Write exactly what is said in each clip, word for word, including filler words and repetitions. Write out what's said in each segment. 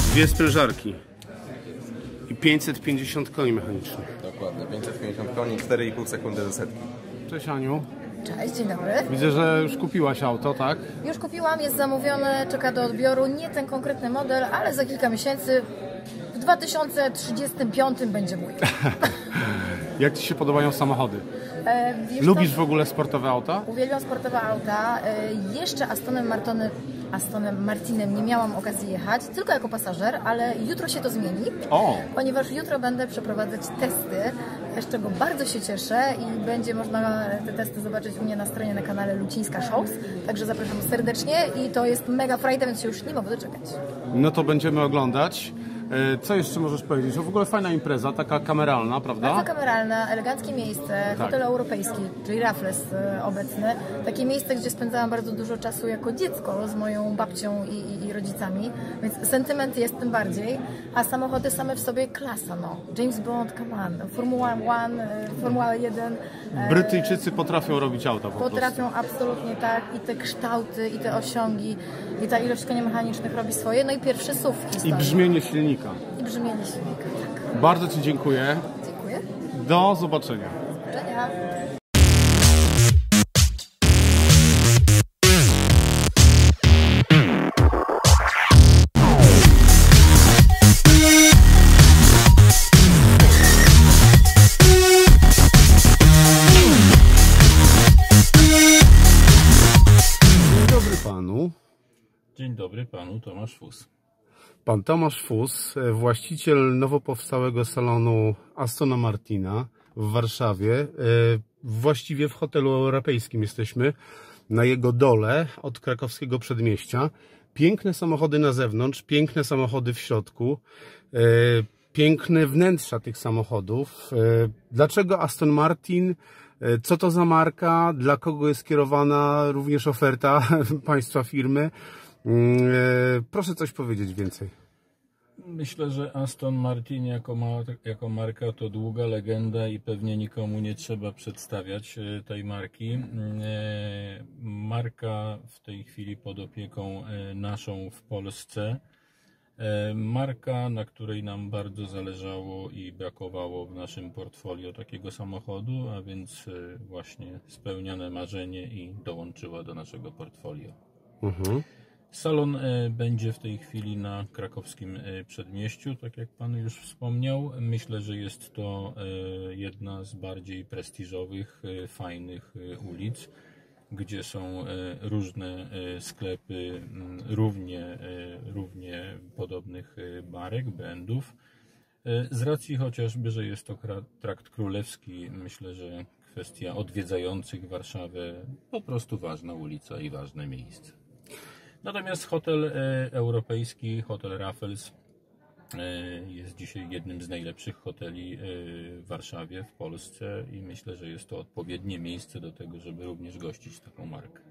Dwie sprężarki i pięćset pięćdziesiąt koni mechanicznych. Dokładnie, pięćset pięćdziesiąt koni, cztery i pół sekundy do setki. Cześć Aniu. Cześć, dzień dobry. Widzę, że już kupiłaś auto, tak? Już kupiłam, jest zamówione, czeka do odbioru. Nie ten konkretny model, ale za kilka miesięcy, w dwa tysiące trzydziestym piątym będzie mój. Jak Ci się podobają samochody? E, Lubisz to, w ogóle sportowe auta? Uwielbiam sportowe auta. E, jeszcze Astonem Martony, Astonem Martinem nie miałam okazji jechać, tylko jako pasażer, ale jutro się to zmieni, O. ponieważ jutro będę przeprowadzać testy, z czego bardzo się cieszę i będzie można te testy zobaczyć u mnie na stronie na kanale Lucińska Shows, także zapraszam serdecznie i to jest mega frajda, więc się już nie mogę doczekać. No to będziemy oglądać. Co jeszcze możesz powiedzieć? O, w ogóle fajna impreza, taka kameralna, prawda? Bardzo kameralna, eleganckie miejsce, Tak. hotel europejski, czyli Raffles obecny. Takie miejsce, gdzie spędzałam bardzo dużo czasu jako dziecko z moją babcią i, i, i rodzicami, więc sentyment jest tym bardziej, a samochody same w sobie klasa, no. James Bond, come on, Formuła jeden, Formuła jeden. Brytyjczycy potrafią robić auta po Potrafią prostu. absolutnie tak i te kształty, i te osiągi, i ta ilość koni mechanicznych robi swoje, no i pierwszy S U V w historii. I brzmienie silnika. I brzmienie silnika, tak. Bardzo Ci dziękuję. Dziękuję. Do zobaczenia. Do zobaczenia. Dzień dobry Panu. Dzień dobry Panu, Tomasz Fus. Pan Tomasz Fus, właściciel nowo powstałego salonu Astona Martina w Warszawie. Właściwie w hotelu europejskim jesteśmy, na jego dole od krakowskiego przedmieścia. Piękne samochody na zewnątrz, piękne samochody w środku, piękne wnętrza tych samochodów. Dlaczego Aston Martin? Co to za marka? Dla kogo jest kierowana również oferta Państwa firmy? Proszę coś powiedzieć więcej. Myślę, że Aston Martin jako, mar jako marka to długa legenda i pewnie nikomu nie trzeba przedstawiać tej marki. Marka w tej chwili pod opieką naszą w Polsce. Marka, na której nam bardzo zależało i brakowało w naszym portfolio takiego samochodu, a więc właśnie spełnione marzenie i dołączyła do naszego portfolio. Mhm. Salon będzie w tej chwili na krakowskim przedmieściu, tak jak Pan już wspomniał. Myślę, że jest to jedna z bardziej prestiżowych, fajnych ulic, gdzie są różne sklepy równie, równie podobnych marek, brandów. Z racji chociażby, że jest to trakt królewski, myślę, że kwestia odwiedzających Warszawę po prostu ważna ulica i ważne miejsce. Natomiast hotel europejski, hotel Raffles, jest dzisiaj jednym z najlepszych hoteli w Warszawie, w Polsce i myślę, że jest to odpowiednie miejsce do tego, żeby również gościć taką markę.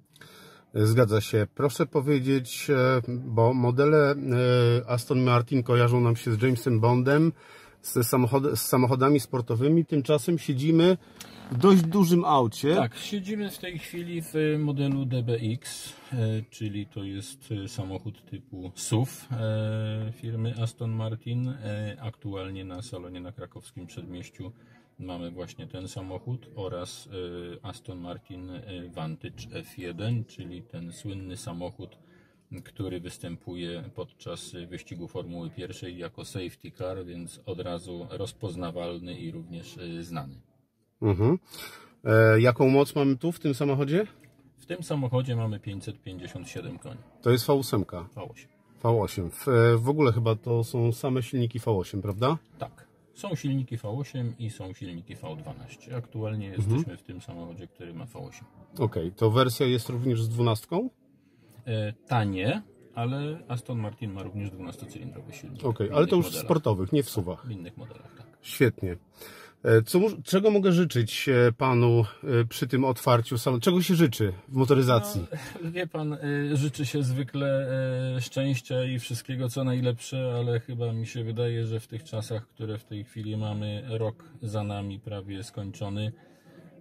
Zgadza się. Proszę powiedzieć, bo modele Aston Martin kojarzą nam się z Jamesem Bondem, z, samochod z samochodami sportowymi, tymczasem siedzimy w dość dużym aucie. Tak, siedzimy w tej chwili w modelu D B X, czyli to jest samochód typu S U V firmy Aston Martin. Aktualnie na salonie na krakowskim przedmieściu mamy właśnie ten samochód oraz Aston Martin Vantage F jeden, czyli ten słynny samochód, który występuje podczas wyścigu Formuły pierwszej jako safety car, więc od razu rozpoznawalny i również znany. Mhm. E, jaką moc mamy tu w tym samochodzie? W tym samochodzie mamy pięćset pięćdziesiąt siedem koni. To jest V osiem. V osiem. V osiem. W, w ogóle chyba to są same silniki V osiem, prawda? Tak. Są silniki V osiem i są silniki V dwanaście. Aktualnie jesteśmy mhm. w tym samochodzie, który ma V osiem. Okej, okay. To wersja jest również z dwunastką? E, tanie, ale Aston Martin ma również dwunastocylindrowy silnik. Okej, okay. Ale to już modelach. w sportowych, nie w S U V-ach. W innych modelach, tak. Świetnie. Co, czego mogę życzyć Panu przy tym otwarciu salonu? Czego się życzy w motoryzacji? No, wie Pan, życzy się zwykle szczęścia i wszystkiego co najlepsze, ale chyba mi się wydaje, że w tych czasach, które w tej chwili mamy, rok za nami prawie skończony,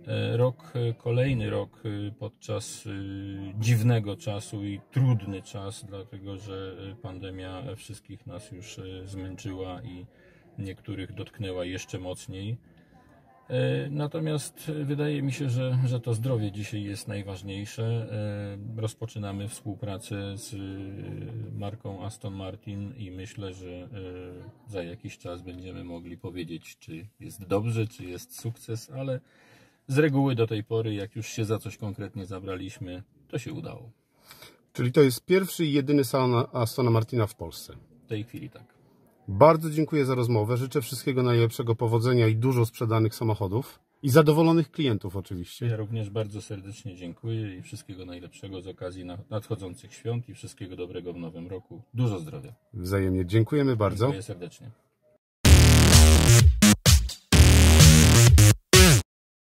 Rok, kolejny rok podczas dziwnego czasu i trudny czas, dlatego że pandemia wszystkich nas już zmęczyła i niektórych dotknęła jeszcze mocniej. Natomiast wydaje mi się, że, że to zdrowie dzisiaj jest najważniejsze. Rozpoczynamy współpracę z marką Aston Martin i myślę, że za jakiś czas będziemy mogli powiedzieć, czy jest dobrze, czy jest sukces, ale z reguły do tej pory, jak już się za coś konkretnie zabraliśmy, to się udało. Czyli to jest pierwszy i jedyny salon Astona Martina w Polsce. W tej chwili tak. Bardzo dziękuję za rozmowę. Życzę wszystkiego najlepszego, powodzenia i dużo sprzedanych samochodów. I zadowolonych klientów oczywiście. Ja również bardzo serdecznie dziękuję i wszystkiego najlepszego z okazji nadchodzących świąt i wszystkiego dobrego w nowym roku. Dużo zdrowia. Wzajemnie. Dziękujemy bardzo. Dziękuję serdecznie.